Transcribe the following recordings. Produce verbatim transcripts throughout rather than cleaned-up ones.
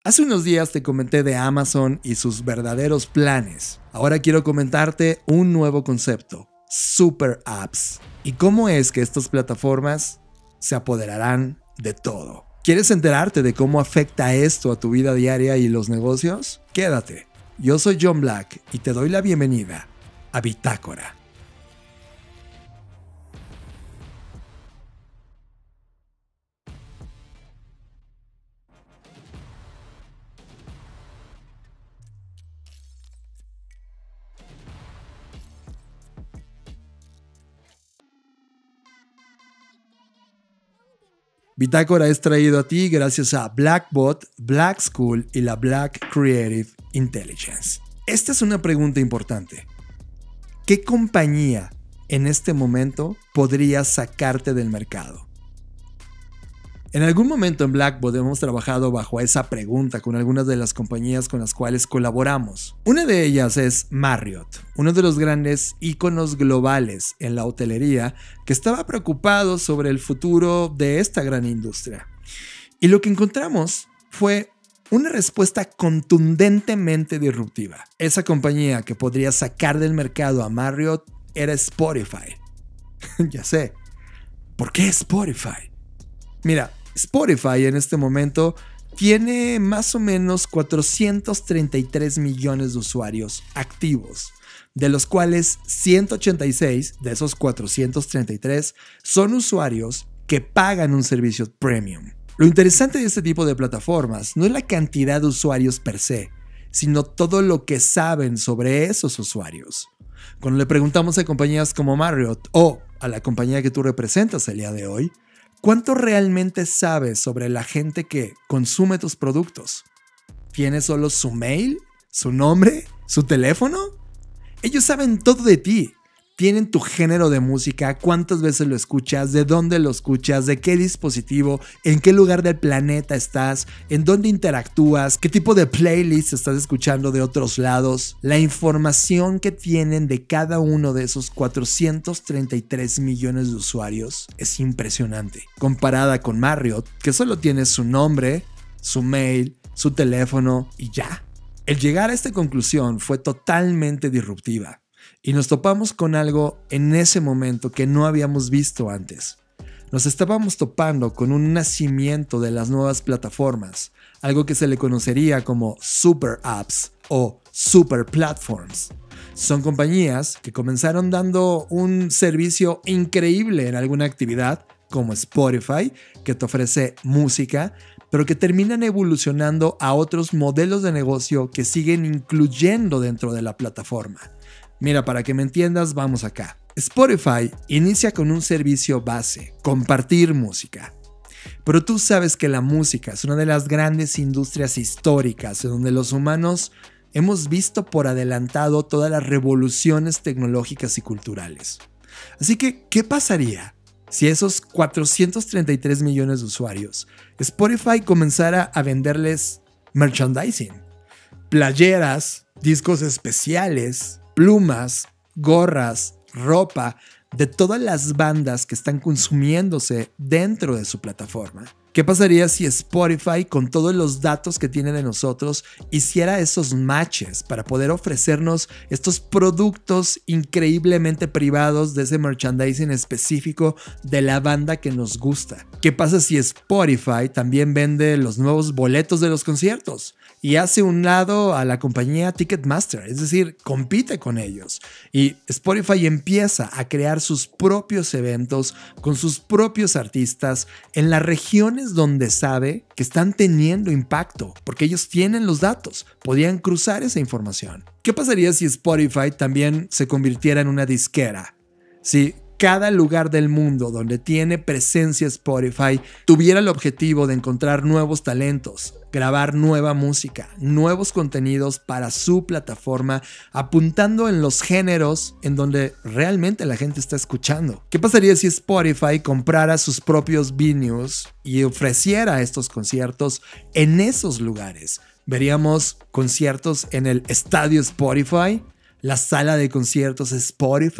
Hace unos días te comenté de Amazon y sus verdaderos planes. Ahora quiero comentarte un nuevo concepto, Super Apps. ¿Y cómo es que estas plataformas se apoderarán de todo? ¿Quieres enterarte de cómo afecta esto a tu vida diaria y los negocios? Quédate. Yo soy John Black y te doy la bienvenida a Bitácora. Bitácora es traído a ti gracias a Blackbot, Black School y la Black Creative Intelligence. Esta es una pregunta importante. ¿Qué compañía en este momento podría sacarte del mercado? En algún momento en Blackbot hemos trabajado bajo esa pregunta con algunas de las compañías con las cuales colaboramos. Una de ellas es Marriott, uno de los grandes íconos globales en la hotelería que estaba preocupado sobre el futuro de esta gran industria. Y lo que encontramos fue una respuesta contundentemente disruptiva. Esa compañía que podría sacar del mercado a Marriott era Spotify. Ya sé, ¿por qué Spotify? Mira, Spotify en este momento tiene más o menos cuatrocientos treinta y tres millones de usuarios activos, de los cuales ciento ochenta y seis de esos cuatrocientos treinta y tres son usuarios que pagan un servicio premium. Lo interesante de este tipo de plataformas no es la cantidad de usuarios per se, sino todo lo que saben sobre esos usuarios. Cuando le preguntamos a compañías como Marriott o a la compañía que tú representas el día de hoy, ¿cuánto realmente sabes sobre la gente que consume tus productos? ¿Tienes solo su mail? ¿Su nombre? ¿Su teléfono? Ellos saben todo de ti. Tienen tu género de música, cuántas veces lo escuchas, de dónde lo escuchas, de qué dispositivo, en qué lugar del planeta estás, en dónde interactúas, qué tipo de playlist estás escuchando de otros lados. La información que tienen de cada uno de esos cuatrocientos treinta y tres millones de usuarios es impresionante. Comparada con Marriott, que solo tiene su nombre, su mail, su teléfono y ya. El llegar a esta conclusión fue totalmente disruptiva. Y nos topamos con algo en ese momento que no habíamos visto antes. Nos estábamos topando con un nacimiento de las nuevas plataformas, algo que se le conocería como Super Apps o Super Platforms. Son compañías que comenzaron dando un servicio increíble en alguna actividad, como Spotify, que te ofrece música, pero que terminan evolucionando a otros modelos de negocio que siguen incluyendo dentro de la plataforma. Mira, para que me entiendas, vamos acá. Spotify inicia con un servicio base, compartir música. Pero tú sabes que la música es una de las grandes industrias históricas en donde los humanos hemos visto por adelantado todas las revoluciones tecnológicas y culturales. Así que, ¿qué pasaría si esos cuatrocientos treinta y tres millones de usuarios, Spotify comenzara a venderles merchandising? Playeras, discos especiales, plumas, gorras, ropa de todas las bandas que están consumiéndose dentro de su plataforma. ¿Qué pasaría si Spotify, con todos los datos que tiene de nosotros, hiciera esos matches para poder ofrecernos estos productos increíblemente privados de ese merchandising específico de la banda que nos gusta? ¿Qué pasa si Spotify también vende los nuevos boletos de los conciertos y hace un lado a la compañía Ticketmaster? Es decir, compite con ellos. Y Spotify empieza a crear sus propios eventos con sus propios artistas en las regiones donde sabe que están teniendo impacto, porque ellos tienen los datos, podían cruzar esa información. ¿Qué pasaría si Spotify también se convirtiera en una disquera? Si cada lugar del mundo donde tiene presencia Spotify tuviera el objetivo de encontrar nuevos talentos, grabar nueva música, nuevos contenidos para su plataforma, apuntando en los géneros en donde realmente la gente está escuchando. ¿Qué pasaría si Spotify comprara sus propios venues y ofreciera estos conciertos en esos lugares? Veríamos conciertos en el estadio Spotify, la sala de conciertos Spotify,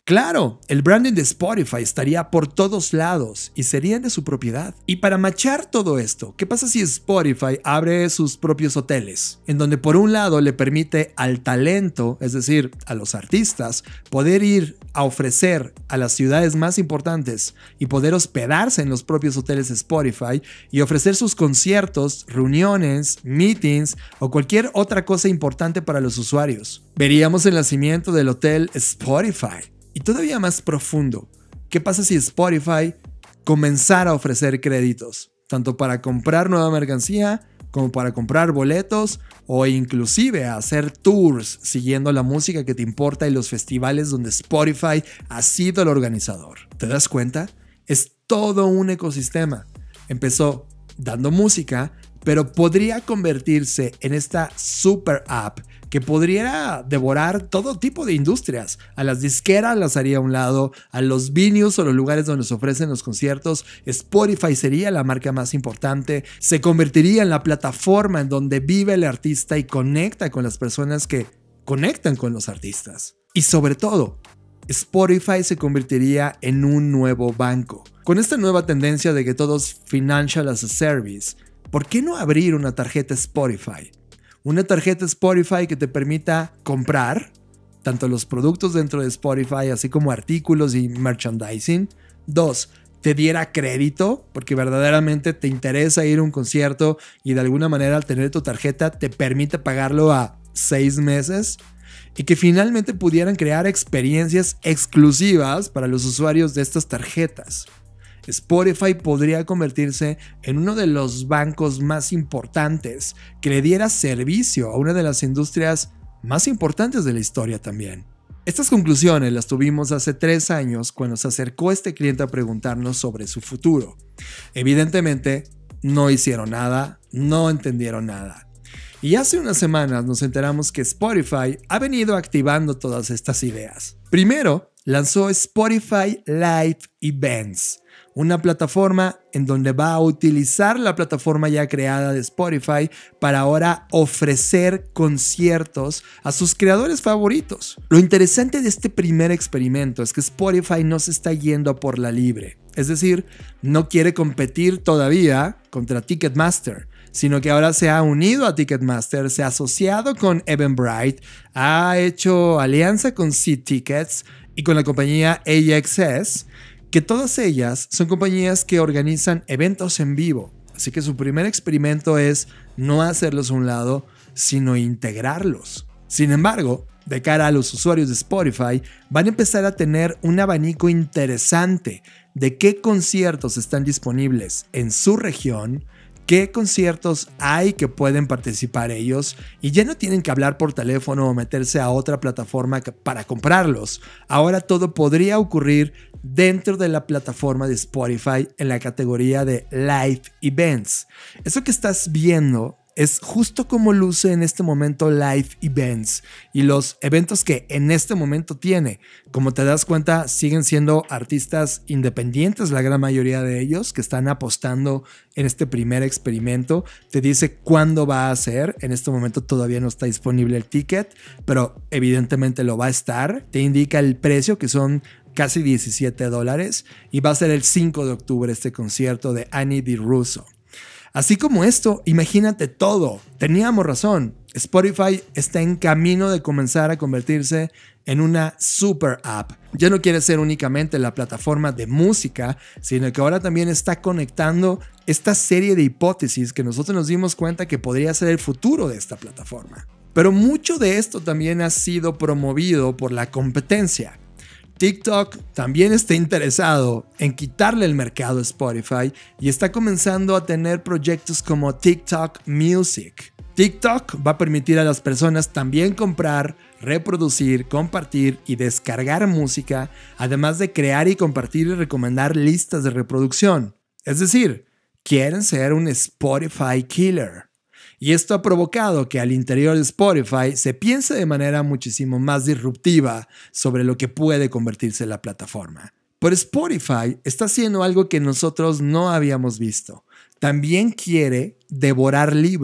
Claro, el branding de Spotify estaría por todos lados y serían de su propiedad. Y para machar todo esto, ¿qué pasa si Spotify abre sus propios hoteles? En donde por un lado le permite al talento, es decir, a los artistas, poder ir a ofrecer a las ciudades más importantes y poder hospedarse en los propios hoteles de Spotify y ofrecer sus conciertos, reuniones, meetings o cualquier otra cosa importante para los usuarios. Veríamos el nacimiento del hotel Spotify. Y todavía más profundo, ¿qué pasa si Spotify comenzara a ofrecer créditos? Tanto para comprar nueva mercancía, como para comprar boletos, o inclusive a hacer tours siguiendo la música que te importa y los festivales donde Spotify ha sido el organizador. ¿Te das cuenta? Es todo un ecosistema. Empezó dando música, pero podría convertirse en esta super app que podría devorar todo tipo de industrias. A las disqueras las haría a un lado, a los venues o los lugares donde se ofrecen los conciertos. Spotify sería la marca más importante, se convertiría en la plataforma en donde vive el artista y conecta con las personas que conectan con los artistas. Y sobre todo, Spotify se convertiría en un nuevo banco. Con esta nueva tendencia de que todo es financial as a service, ¿por qué no abrir una tarjeta Spotify? Una tarjeta Spotify que te permita comprar tanto los productos dentro de Spotify, así como artículos y merchandising. Dos, te diera crédito, porque verdaderamente te interesa ir a un concierto y de alguna manera al tener tu tarjeta te permite pagarlo a seis meses. Y que finalmente pudieran crear experiencias exclusivas para los usuarios de estas tarjetas. Spotify podría convertirse en uno de los bancos más importantes que le diera servicio a una de las industrias más importantes de la historia también. Estas conclusiones las tuvimos hace tres años cuando se acercó este cliente a preguntarnos sobre su futuro. Evidentemente, no hicieron nada, no entendieron nada. Y hace unas semanas nos enteramos que Spotify ha venido activando todas estas ideas. Primero, lanzó Spotify Live Events, una plataforma en donde va a utilizar la plataforma ya creada de Spotify para ahora ofrecer conciertos a sus creadores favoritos. Lo interesante de este primer experimento es que Spotify no se está yendo a por la libre, es decir, no quiere competir todavía contra Ticketmaster, sino que ahora se ha unido a Ticketmaster, se ha asociado con Eventbrite, ha hecho alianza con Seat Tickets y con la compañía A X S, que todas ellas son compañías que organizan eventos en vivo. Así que su primer experimento es no hacerlos a un lado, sino integrarlos. Sin embargo, de cara a los usuarios de Spotify, van a empezar a tener un abanico interesante de qué conciertos están disponibles en su región, qué conciertos hay que pueden participar ellos y ya no tienen que hablar por teléfono o meterse a otra plataforma para comprarlos. Ahora todo podría ocurrir dentro de la plataforma de Spotify en la categoría de Live Events. Eso que estás viendo es justo como luce en este momento Live Events y los eventos que en este momento tiene. Como te das cuenta, siguen siendo artistas independientes, la gran mayoría de ellos, que están apostando en este primer experimento. Te dice cuándo va a ser. En este momento todavía no está disponible el ticket, pero evidentemente lo va a estar. Te indica el precio, que son casi diecisiete dólares, y va a ser el cinco de octubre este concierto de Annie DiRusso. Así como esto, imagínate todo. Teníamos razón. Spotify está en camino de comenzar a convertirse en una super app. Ya no quiere ser únicamente la plataforma de música, sino que ahora también está conectando esta serie de hipótesis que nosotros nos dimos cuenta que podría ser el futuro de esta plataforma. Pero mucho de esto también ha sido promovido por la competencia. TikTok también está interesado en quitarle el mercado a Spotify y está comenzando a tener proyectos como TikTok Music. TikTok va a permitir a las personas también comprar, reproducir, compartir y descargar música, además de crear y compartir y recomendar listas de reproducción. Es decir, quieren ser un Spotify killer. Y esto ha provocado que al interior de Spotify se piense de manera muchísimo más disruptiva sobre lo que puede convertirse la plataforma. Pero Spotify está haciendo algo que nosotros no habíamos visto. También quiere devorar libros.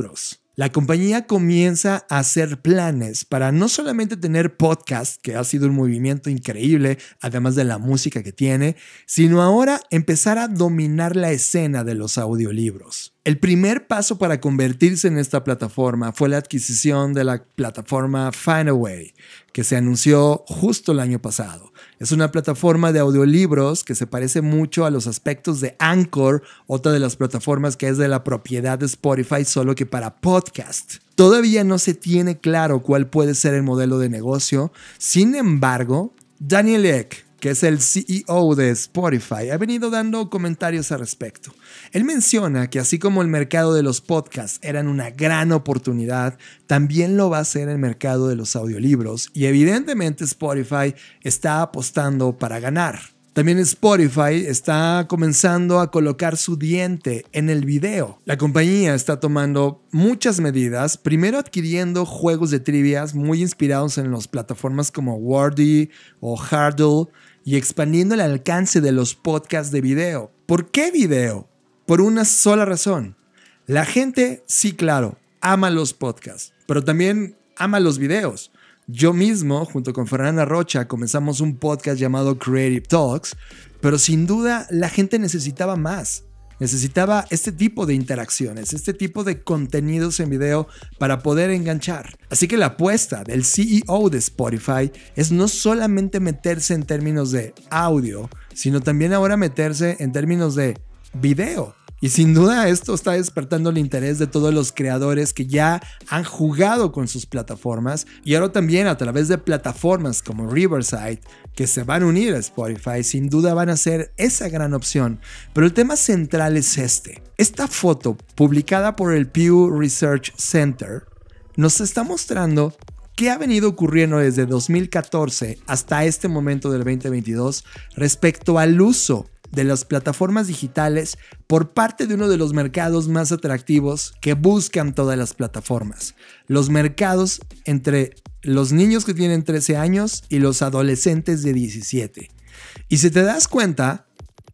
La compañía comienza a hacer planes para no solamente tener podcast, que ha sido un movimiento increíble, además de la música que tiene, sino ahora empezar a dominar la escena de los audiolibros. El primer paso para convertirse en esta plataforma fue la adquisición de la plataforma Findaway, que se anunció justo el año pasado. Es una plataforma de audiolibros que se parece mucho a los aspectos de Anchor, otra de las plataformas que es de la propiedad de Spotify, solo que para podcast. Todavía no se tiene claro cuál puede ser el modelo de negocio. Sin embargo, Daniel Ek, que es el C E O de Spotify, ha venido dando comentarios al respecto. Él menciona que así como el mercado de los podcasts eran una gran oportunidad, también lo va a ser el mercado de los audiolibros y evidentemente Spotify está apostando para ganar. También Spotify está comenzando a colocar su diente en el video. La compañía está tomando muchas medidas, primero adquiriendo juegos de trivias muy inspirados en las plataformas como Wordy o Hardle y expandiendo el alcance de los podcasts de video. ¿Por qué video? Por una sola razón. La gente, sí, claro, ama los podcasts, pero también ama los videos. Yo mismo, junto con Fernanda Rocha, comenzamos un podcast llamado Creative Talks, pero sin duda la gente necesitaba más. Necesitaba este tipo de interacciones, este tipo de contenidos en video para poder enganchar. Así que la apuesta del C E O de Spotify es no solamente meterse en términos de audio, sino también ahora meterse en términos de video. Y sin duda esto está despertando el interés de todos los creadores que ya han jugado con sus plataformas y ahora también a través de plataformas como Riverside que se van a unir a Spotify, sin duda van a ser esa gran opción. Pero el tema central es este. Esta foto publicada por el Pew Research Center nos está mostrando qué ha venido ocurriendo desde dos mil catorce hasta este momento del veinte veintidós respecto al uso de las plataformas digitales por parte de uno de los mercados más atractivos que buscan todas las plataformas. Los mercados entre los niños que tienen trece años y los adolescentes de diecisiete. Y si te das cuenta,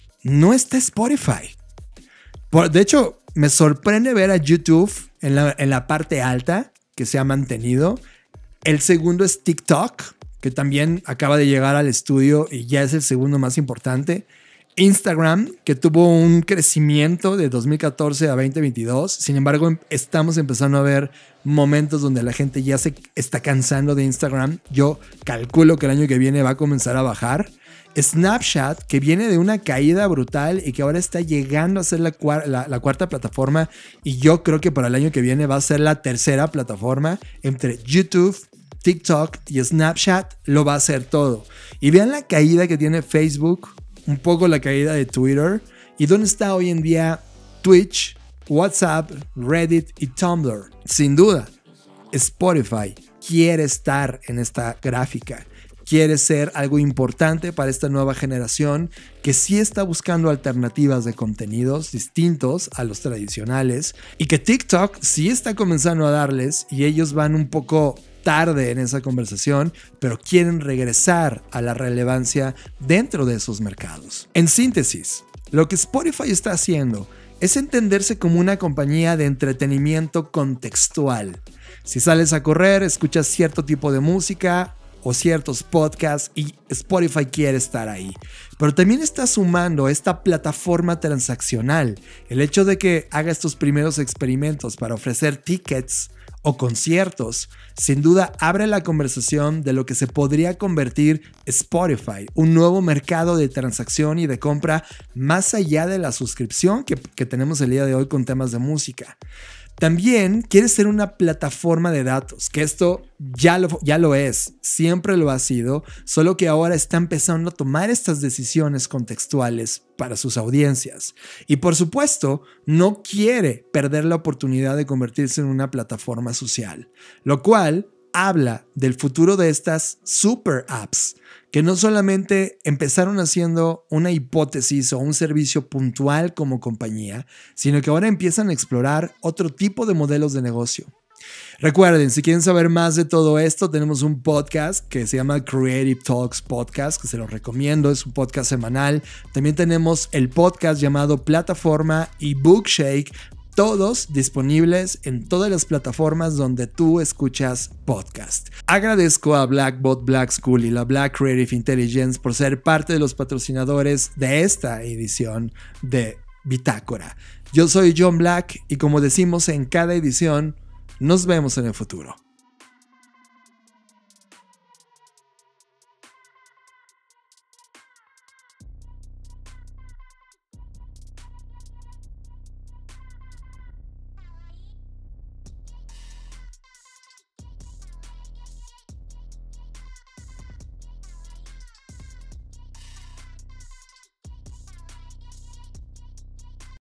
no está Spotify. Por, de hecho, me sorprende ver a YouTube en la, en la parte alta que se ha mantenido. El segundo es TikTok, que también acaba de llegar al estudio y ya es el segundo más importante. Instagram, que tuvo un crecimiento de dos mil catorce a veinte veintidós. Sin embargo, estamos empezando a ver momentos donde la gente ya se está cansando de Instagram. Yo calculo que el año que viene va a comenzar a bajar. Snapchat, que viene de una caída brutal y que ahora está llegando a ser la, cuar- la, la cuarta plataforma. Y yo creo que para el año que viene va a ser la tercera plataforma. Entre YouTube, TikTok y Snapchat lo va a hacer todo. Y vean la caída que tiene Facebook, un poco la caída de Twitter y dónde está hoy en día Twitch, WhatsApp, Reddit y Tumblr. Sin duda, Spotify quiere estar en esta gráfica, quiere ser algo importante para esta nueva generación que sí está buscando alternativas de contenidos distintos a los tradicionales y que TikTok sí está comenzando a darles y ellos van un poco tarde en esa conversación, pero quieren regresar a la relevancia dentro de esos mercados. En síntesis, lo que Spotify está haciendo es entenderse como una compañía de entretenimiento contextual. Si sales a correr, escuchas cierto tipo de música o ciertos podcasts y Spotify quiere estar ahí. Pero también está sumando esta plataforma transaccional. El hecho de que haga estos primeros experimentos para ofrecer tickets o conciertos, sin duda abre la conversación de lo que se podría convertir Spotify, un nuevo mercado de transacción y de compra más allá de la suscripción que, que tenemos el día de hoy con temas de música. También quiere ser una plataforma de datos, que esto ya lo, ya lo es, siempre lo ha sido, solo que ahora está empezando a tomar estas decisiones contextuales para sus audiencias. Y por supuesto, no quiere perder la oportunidad de convertirse en una plataforma social, lo cual habla del futuro de estas super apps, que no solamente empezaron haciendo una hipótesis o un servicio puntual como compañía, sino que ahora empiezan a explorar otro tipo de modelos de negocio. Recuerden, si quieren saber más de todo esto, tenemos un podcast que se llama Creative Talks Podcast, que se los recomiendo, es un podcast semanal. También tenemos el podcast llamado Plataforma y Bookshake, todos disponibles en todas las plataformas donde tú escuchas podcast. Agradezco a Blackbot, Black School y la Black Creative Intelligence por ser parte de los patrocinadores de esta edición de Bitácora. Yo soy John Black y como decimos en cada edición, nos vemos en el futuro.